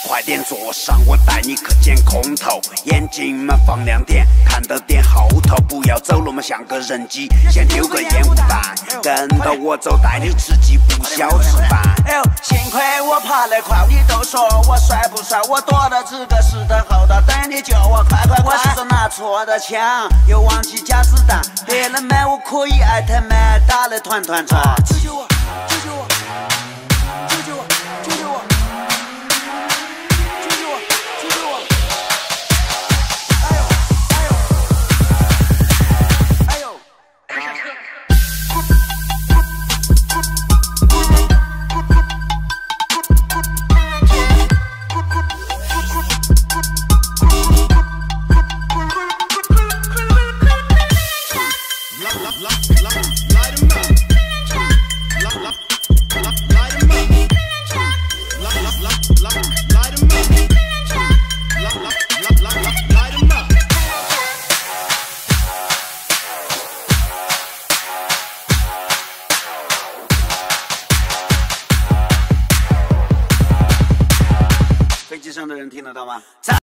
快点坐上，我带你去捡空投，眼睛们放亮点，看到点后头，不要走路嘛像个人机，先丢个烟雾弹，跟到我走，带你吃鸡不小吃饭。 哎呦，幸亏我爬得快，你都说我帅不帅？我躲到这个石头后头，等你救我，快快快！我是拿错的枪，又忘记加子弹，别人买我可以艾特曼，打得团团转。救救我！救救我！救救我！救救我！救救我！救救我！哎呦！哎呦！哎呦！快上车！飞机上的人听得到吗？